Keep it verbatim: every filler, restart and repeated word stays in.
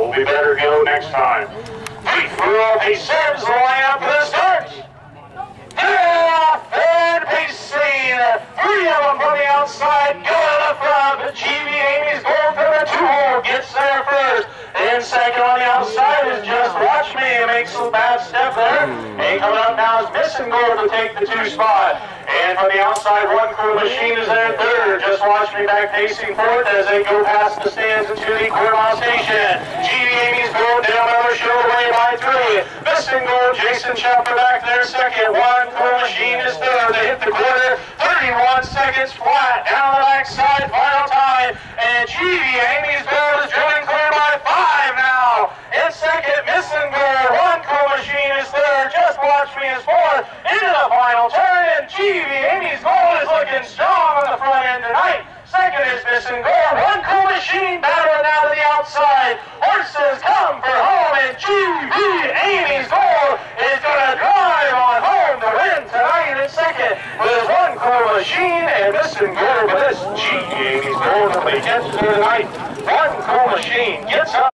goal. We better go next time. Three for pace serves the lineup for the start. Yeah, third pace scene. Three of them from the outside, go to the front. But G V Amy's goal for the two-hole gets there first. And second on the outside is JustWatchMe. Makes a bad step there. And coming up now is Missing Goal to take the two spot. And from the outside, OneKoolMachine is there third. JustWatchMe back pacing fourth as they go past the stands into the quarter mile station. G V Amy's goal down over shoulder way by three. Missing Goal, Jason Chopper back there second. OneKoolMachine is third. They hit the quarter. thirty-one seconds flat. Down the backside, final time. And G V Amy's goal is driven clear by five now. In second, Missing Goal. OneKoolMachine is third. JustWatchMe is fourth. Into the final turn. And G V Amy's goal is looking strong on the front end tonight. Second is Missing Goal. OneKoolMachine battling out of the outside. Horses come for home. And G V Amy's goal is going to drive on home to win tonight in second with OneKoolMachine and Missing Goal. But this G V Amy's goal nobody gets to tonight. OneKoolMachine gets up.